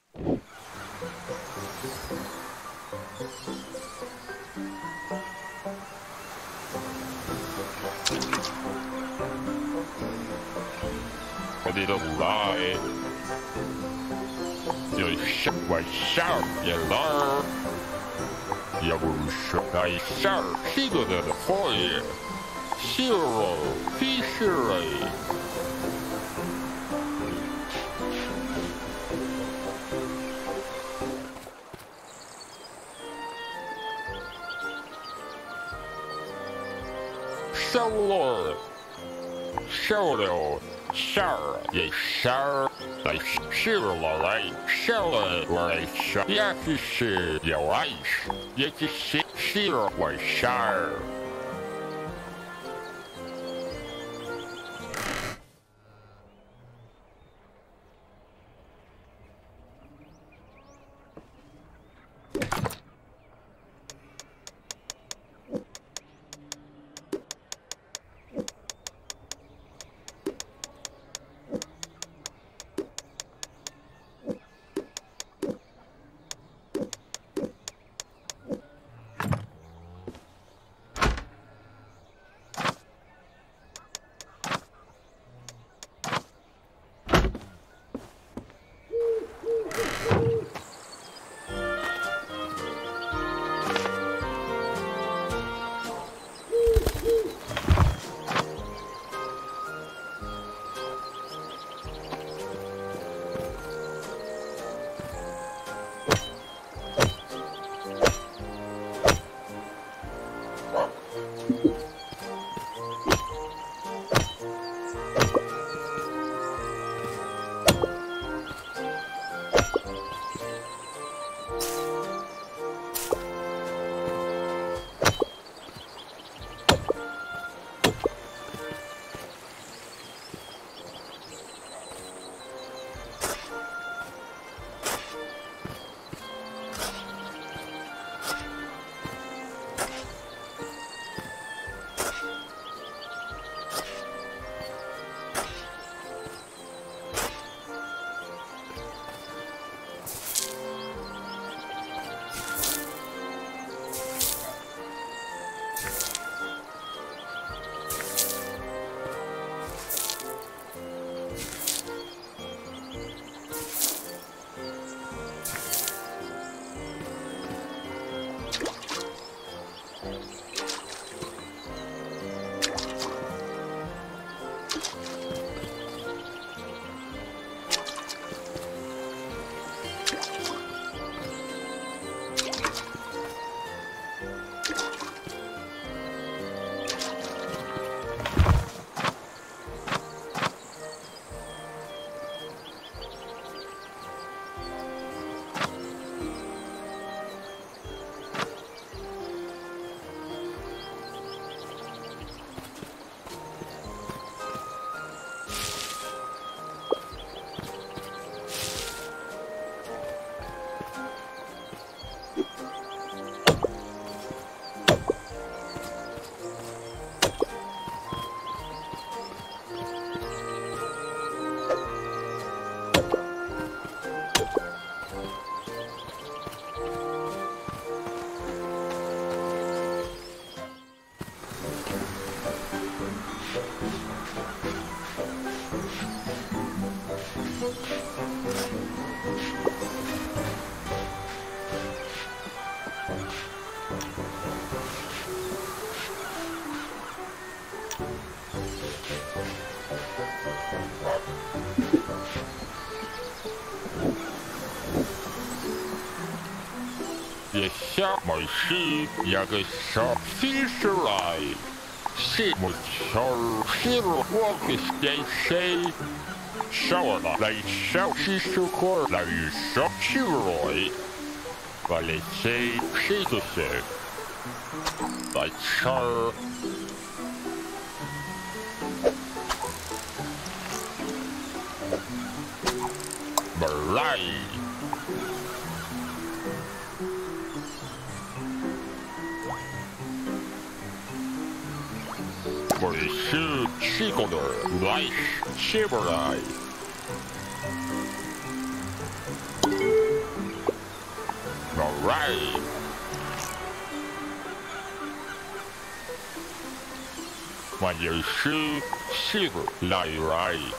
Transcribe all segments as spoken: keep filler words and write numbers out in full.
我哋都來，有小怪小野狼，要不是那小是个的火焰，小肉必须来。小罗，小六。小也小，来小了来小了来小，也就是有爱，也就是小为小。也下没事，也个小飞出来，是木球，是我个电视，少了来少是出口来少出来，我来谁谁都是，来少。本来。我是七个的来，七个来。 alright. When you see silver like right.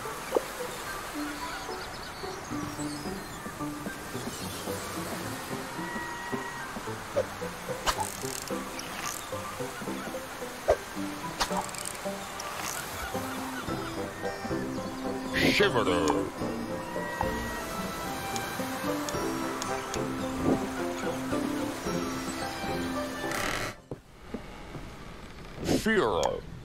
Shiver. Fear.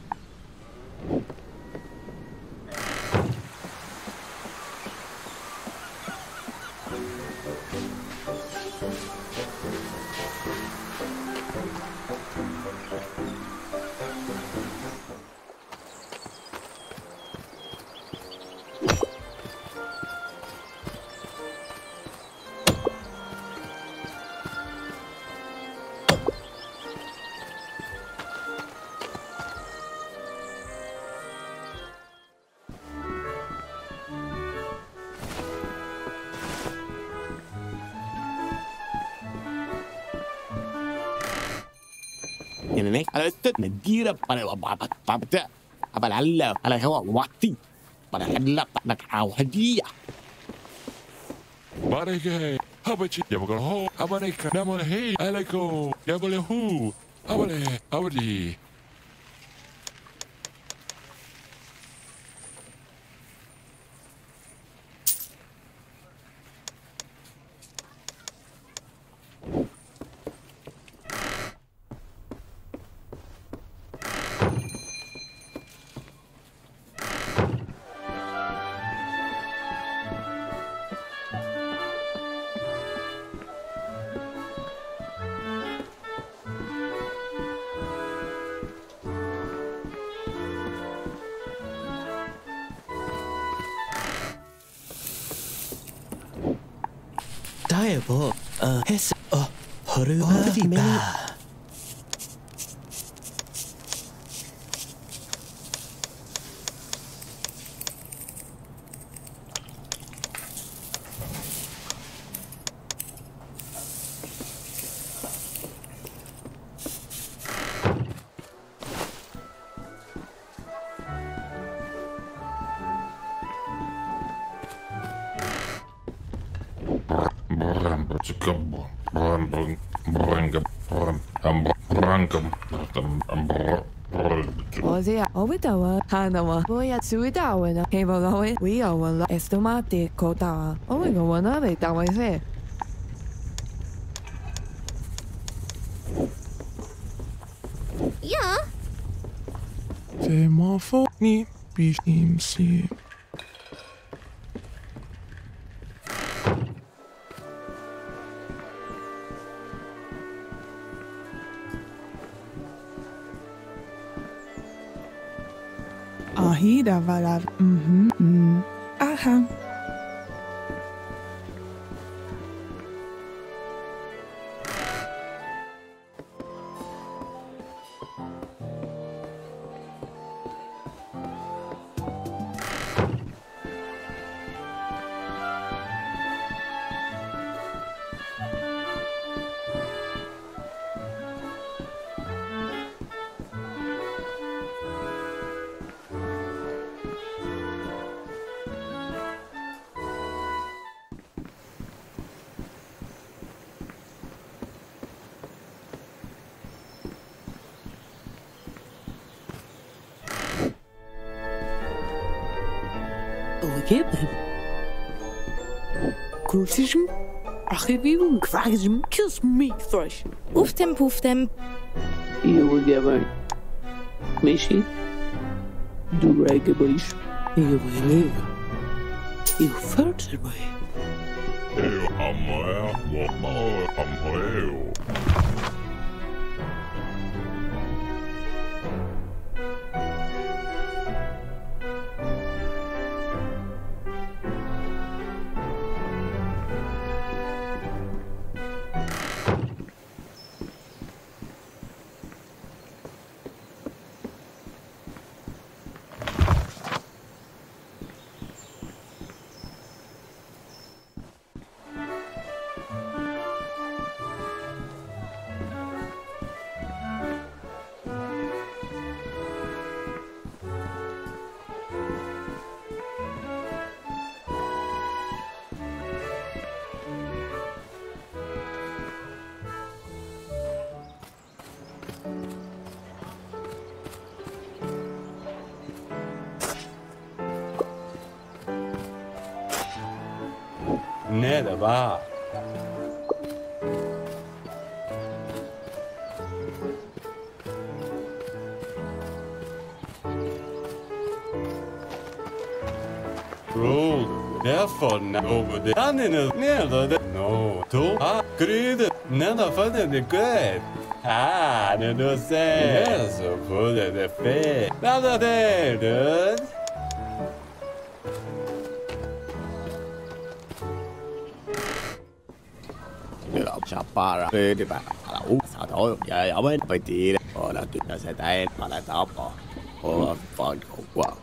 يعني على الست نديره على بابا على على على هو وقتي على على لك عودية Bareke, habachi, yabagal ho, abareka, namale he, aleko, yabale hu, abale, abadi. Diabo, uh, his, uh, Horuma Vipa. Ozia, Obitawa, Hanawa, Boya Suidawa, Hevalawe, we are one estomate kota. Oh, we go one other, that was it. Yeah. C'est mon faute, ni bichim si. Ahida valar. Mhm. Mm. Aha. Ogebrim. Kursism. Achivim. Kvagism. Kiss me fresh. Oeftem poeftem. You will get right. Mishi. Do reggae You will live. You further way. Eu amo, amo, amo eu. nada va. Roll, therefore, over the animal never the no. To ah, greed, never for the good. Ah, the no say, yes, for the fair. Another day, dude. Chapara, vedi pa, la usa to, ya ya ven per dire, ora tu da sei dai, ma la dopo, ora fanno qua.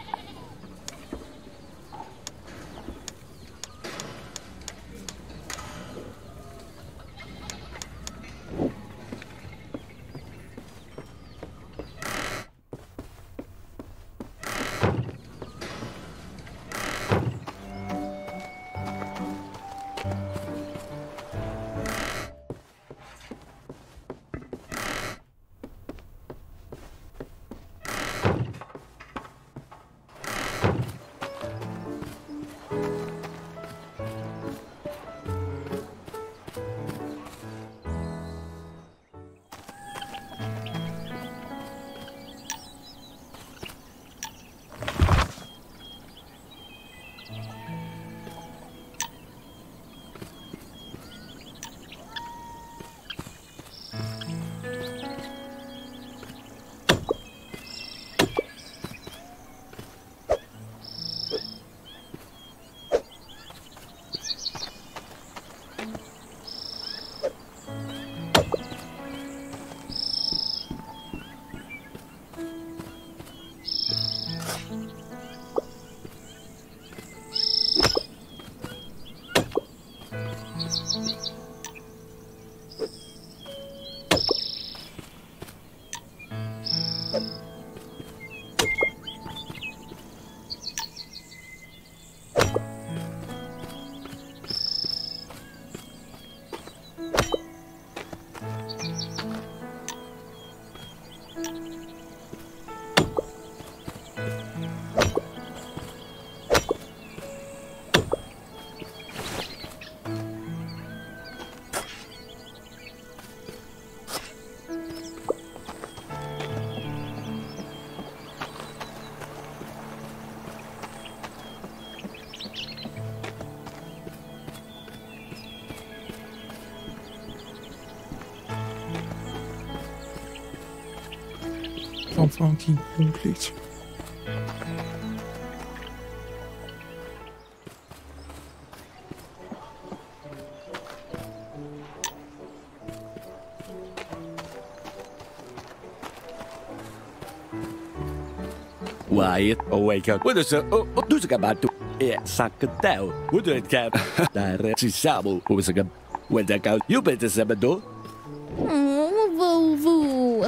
Van Frankie compleet. Wyatt, oh wake up. What is it? Oh, oh, doe ik maar toe. Ja, zakketel. Hoe doe je het, Cap? Daar is hij samen. Hoe is het? Wat denk ik? Je bent het samen door. Oh, woe, woe.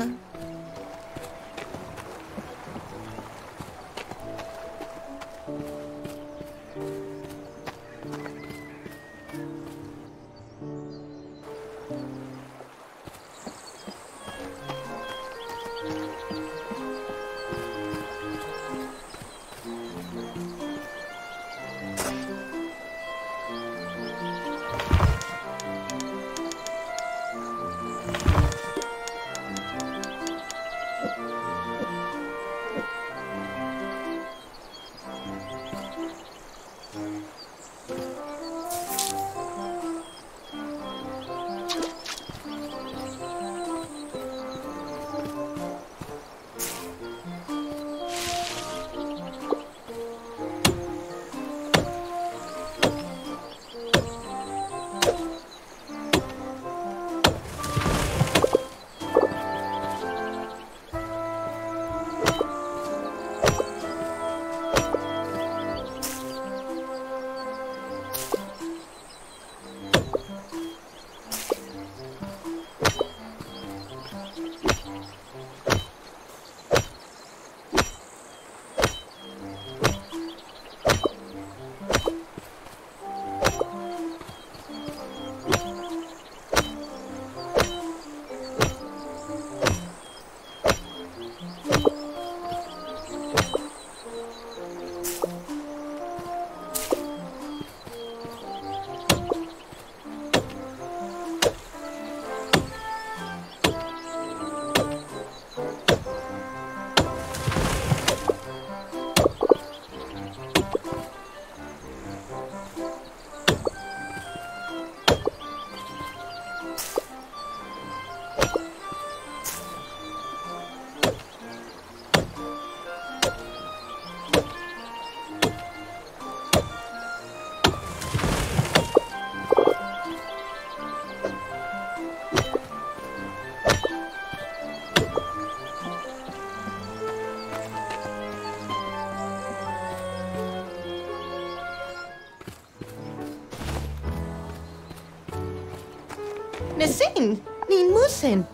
Nesin, niin musen.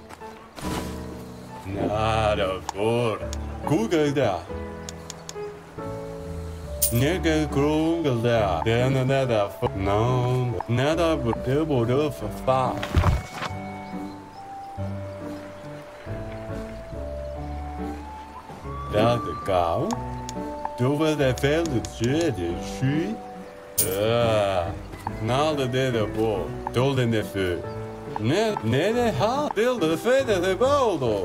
Nada por. Google da. Nigga Google da. Then nada for. No. Nada por double do for far. That the cow. Du vil det fælde til det syg. Ja. Nada det der på. Dolden det fø. Ne, ne det har. Del det føde det boldo.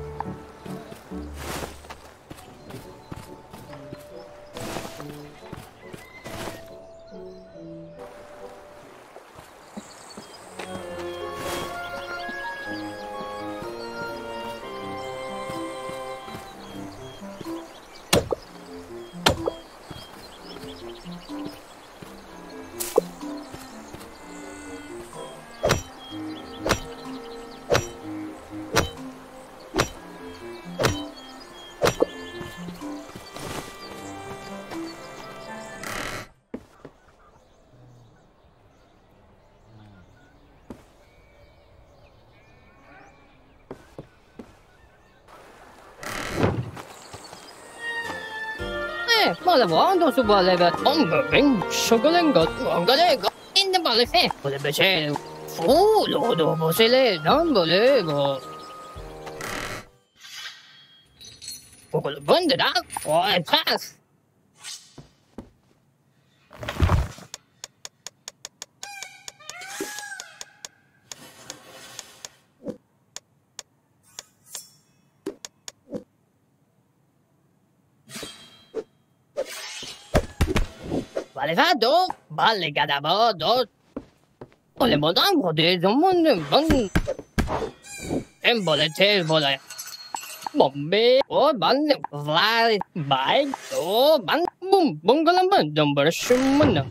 Malevando su baleve, ombre, scioggolengo, mongalego, in the baleve, voleva cielo. Fulo, dopo se le non volevo. Poco lo banderà, poi pass. Vale fatto, balle cadabodo. Ole modango de domon bon. Embole tevole. Bombe, o ban vai, vai, o ban bum bungalam ban dumber shumana.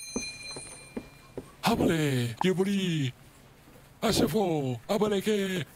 Abale, Yuburi, Asafo, Abaleke,